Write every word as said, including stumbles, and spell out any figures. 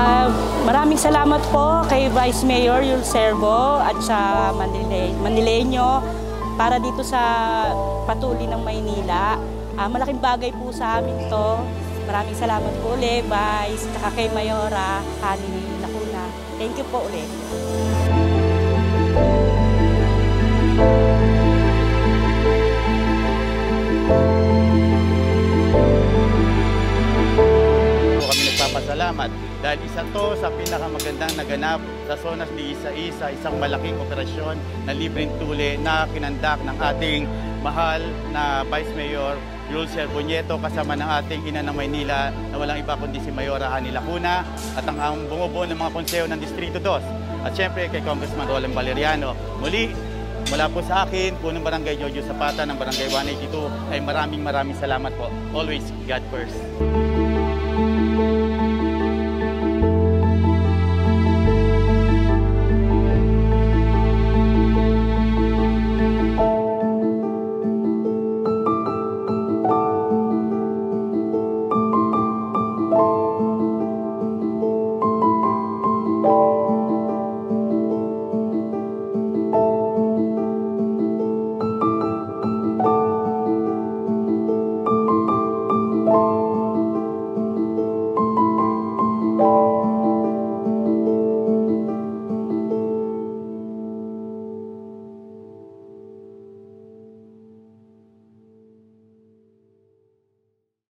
Uh, maraming salamat po kay Vice Mayor Yul Servo at sa Manile Manileño para dito sa patuloy ng Maynila. Uh, malaking bagay po sa amin to. Maraming salamat po ulit, Vice, at kay Mayora Hani Lacuna. Thank you po ulit. Pasalamat dahil isa to sa pinakamagandang naganap sa Zonas dieciséis, isang malaking operasyon na libreng tuli na kinandak ng ating mahal na Vice Mayor Yul Servo Nieto kasama ng ating ina ng Maynila na walang iba kundi si Mayora Hani Lacuna at ang, ang bumubuo ng mga konseho ng Distrito dos at syempre kay Congressman Roland Valeriano. Muli, mula po sa akin, punong Barangay Jojo Zapata ng Barangay one eighty-two ay maraming maraming salamat po. Always, God first.